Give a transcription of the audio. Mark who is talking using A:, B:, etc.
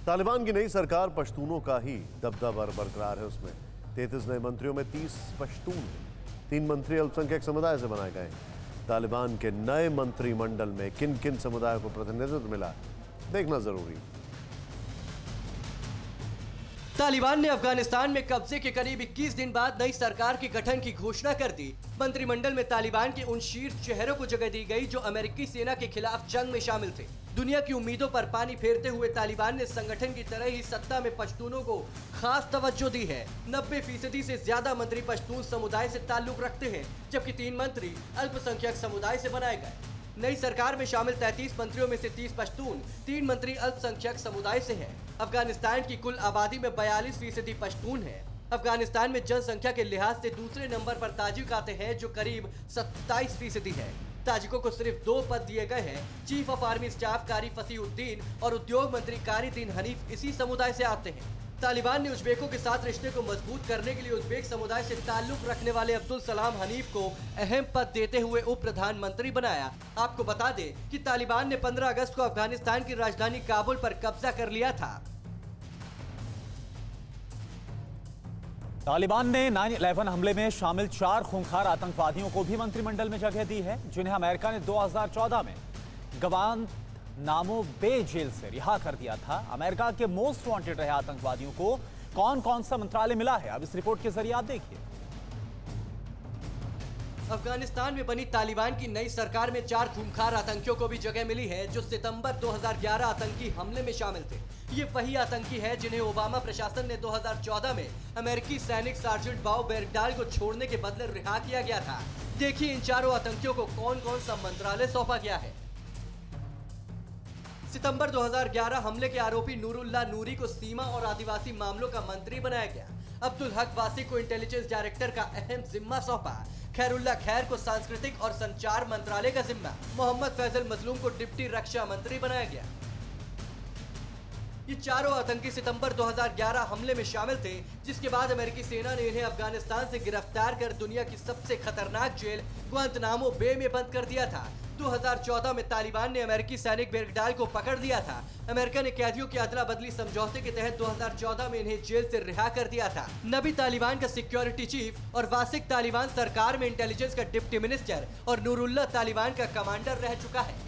A: तालिबान की नई सरकार पश्तूनों का ही दबदबा बरकरार है। उसमें 33 नए मंत्रियों में 30 पश्तून हैं। 3 मंत्री अल्पसंख्यक समुदाय से बनाए गए। तालिबान के नए मंत्रिमंडल में किन किन समुदायों को प्रतिनिधित्व मिला, देखना जरूरी।
B: तालिबान ने अफगानिस्तान में कब्जे के करीब 21 दिन बाद नई सरकार के गठन की घोषणा कर दी। मंत्रिमंडल में तालिबान के उन शीर्ष चेहरों को जगह दी गई जो अमेरिकी सेना के खिलाफ जंग में शामिल थे। दुनिया की उम्मीदों पर पानी फेरते हुए तालिबान ने संगठन की तरह ही सत्ता में पश्तूनों को खास तवज्जो दी है। 90% से ज्यादा मंत्री पश्तून समुदाय से ताल्लुक रखते हैं, जबकि 3 मंत्री अल्पसंख्यक समुदाय से बनाए गए। नई सरकार में शामिल 33 मंत्रियों में से 30 पश्तून, 3 मंत्री अल्पसंख्यक समुदाय से हैं। अफगानिस्तान की कुल आबादी में 42% पश्तून है। अफगानिस्तान में जनसंख्या के लिहाज से दूसरे नंबर पर ताजिक आते हैं, जो करीब 27% है। ताजिकों को सिर्फ 2 पद दिए गए हैं। चीफ ऑफ आर्मी स्टाफ कारी फसीउद्दीन और उद्योग मंत्री कारी दीन हनीफ इसी समुदाय से आते हैं। तालिबान ने उज्बेकों के साथ रिश्ते को मजबूत करने के लिए उज्बेक समुदाय से ताल्लुक रखने वाले अब्दुल सलाम हनीफ को अहम पद देते हुए उप प्रधानमंत्री बनाया। आपको बता दें कि तालिबान ने 15 अगस्त को अफगानिस्तान की राजधानी काबुल पर कब्जा कर लिया था।
C: तालिबान ने 9/11 हमले में शामिल 4 खूंखार आतंकवादियों को भी मंत्रिमंडल में जगह दी है, जिन्हें अमेरिका ने 2014 में गवांतानामो बे जेल से रिहा कर दिया था। अमेरिका के मोस्ट वांटेड रहे आतंकवादियों को कौन कौन सा मंत्रालय मिला है, अब इस रिपोर्ट के जरिए आप देखिए।
B: अफगानिस्तान में बनी तालिबान की नई सरकार में 4 खूंखार आतंकियों को भी जगह मिली है, जो सितंबर 2011 आतंकी हमले में शामिल थे। ये वही आतंकी है जिन्हें ओबामा प्रशासन ने 2014 में अमेरिकी सैनिक सार्जेंट बॉब बेरगडाल को छोड़ने के बदले रिहा किया गया था। देखिए इन चारों आतंकियों को कौन कौन सा मंत्रालय सौंपा गया है। सितंबर 2011 हमले के आरोपी नूरुल्लाह नूरी को सीमा और आदिवासी मामलों का मंत्री बनाया गया। अब्दुल हक वासी को इंटेलिजेंस डायरेक्टर का अहम जिम्मा सौंपा। खैरुल्लाह खैर को सांस्कृतिक और संचार मंत्रालय का जिम्मा। मोहम्मद फैजल मजलूम को डिप्टी रक्षा मंत्री बनाया गया। ये चारों आतंकी सितंबर 2011 हमले में शामिल थे, जिसके बाद अमेरिकी सेना ने इन्हें अफगानिस्तान से गिरफ्तार कर दुनिया की सबसे खतरनाक जेल ग्वांतानामो बे में बंद कर दिया था। 2014 में तालिबान ने अमेरिकी सैनिक बेरगडाल को पकड़ लिया था। अमेरिका ने कैदियों की अदला बदली समझौते के तहत 2014 में इन्हें जेल से रिहा कर दिया था। नबी तालिबान का सिक्योरिटी चीफ और वासिक तालिबान सरकार में इंटेलिजेंस का डिप्टी मिनिस्टर और नूरुल्लाह तालिबान का कमांडर रह चुका है।